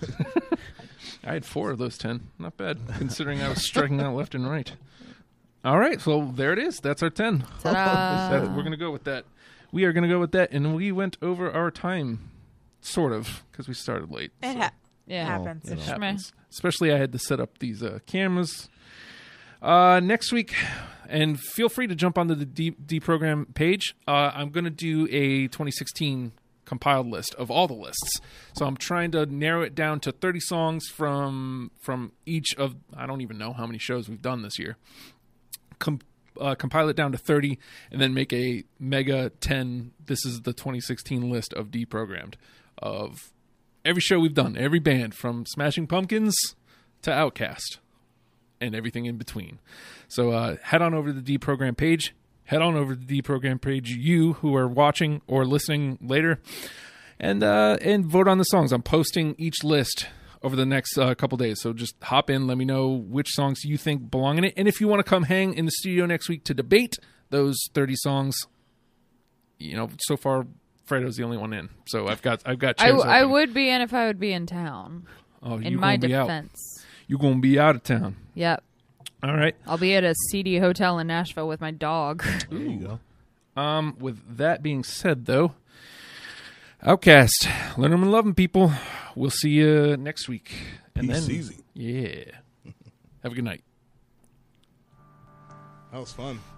I had 4 of those 10. Not bad, considering I was striking out left and right. All right, so there it is. That's our 10. Ta-da. We're going to go with that. We are going to go with that, and we went over our time, sort of, because we started late. It so Yeah. happens. you know. it happens. Especially I had to set up these cameras. Next week, and feel free to jump onto the deprogram page. I'm going to do a 2016 compiled list of all the lists. So I'm trying to narrow it down to 30 songs from each of, I don't even know how many shows we've done this year. Compile it down to 30 and then make a mega 10. This is the 2016 list of deprogrammed of every show we've done, every band from Smashing Pumpkins to Outkast and everything in between. So head on over to the deprogram page. Head on over to the deprogram page, you who are watching or listening later, and vote on the songs. I'm posting each list over the next couple days. So just hop in, let me know which songs you think belong in it. And if you want to come hang in the studio next week to debate those 30 songs, you know, so far Fredo's the only one in. So I've got chairs I open. would be in if I would be in town. Oh, In you my gonna be out. defense. You're going to be out of town. Yep. All right. I'll be at a seedy hotel in Nashville with my dog. There you go. With that being said, though, Outkast, learn them and love them, people. We'll see you next week. And Peace then, easy. Yeah. Have a good night. That was fun.